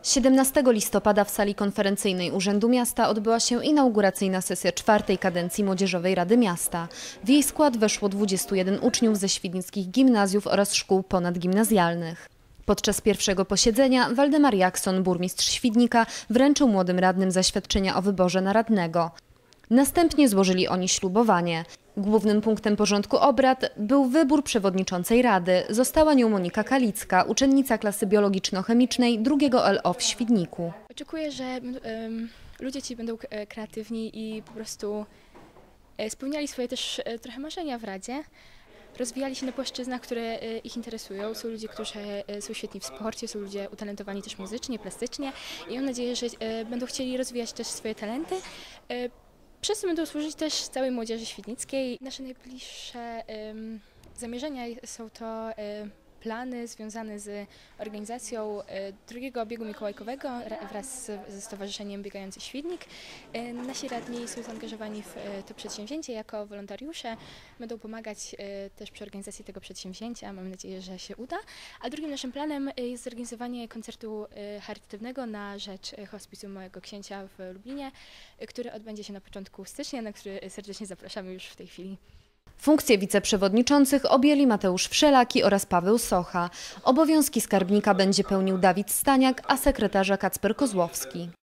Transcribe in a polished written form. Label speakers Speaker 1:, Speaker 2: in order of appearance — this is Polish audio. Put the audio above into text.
Speaker 1: 17 listopada w sali konferencyjnej Urzędu Miasta odbyła się inauguracyjna sesja czwartej kadencji Młodzieżowej Rady Miasta. W jej skład weszło 21 uczniów ze świdnickich gimnazjów oraz szkół ponadgimnazjalnych. Podczas pierwszego posiedzenia Waldemar Jakson, burmistrz Świdnika, wręczył młodym radnym zaświadczenia o wyborze na radnego. Następnie złożyli oni ślubowanie. Głównym punktem porządku obrad był wybór przewodniczącej rady. Została nią Monika Kalicka, uczennica klasy biologiczno-chemicznej drugiego LO w Świdniku.
Speaker 2: Oczekuję, że ludzie ci będą kreatywni i po prostu spełniali swoje też trochę marzenia w radzie. Rozwijali się na płaszczyznach, które ich interesują. Są ludzie, którzy są świetni w sporcie, są ludzie utalentowani też muzycznie, plastycznie i mam nadzieję, że będą chcieli rozwijać też swoje talenty. Przez to będą służyć też całej młodzieży świdnickiej. Nasze najbliższe zamierzenia są to plany związane z organizacją drugiego biegu mikołajkowego wraz ze Stowarzyszeniem Biegający Świdnik. Nasi radni są zaangażowani w to przedsięwzięcie jako wolontariusze. Będą pomagać też przy organizacji tego przedsięwzięcia. Mam nadzieję, że się uda. A drugim naszym planem jest zorganizowanie koncertu charytatywnego na rzecz hospicjum Małego Księcia w Lublinie, który odbędzie się na początku stycznia, na który serdecznie zapraszamy już w tej chwili.
Speaker 1: Funkcje wiceprzewodniczących objęli Mateusz Wszelaki oraz Paweł Socha. Obowiązki skarbnika będzie pełnił Dawid Staniak, a sekretarza Kacper Kozłowski.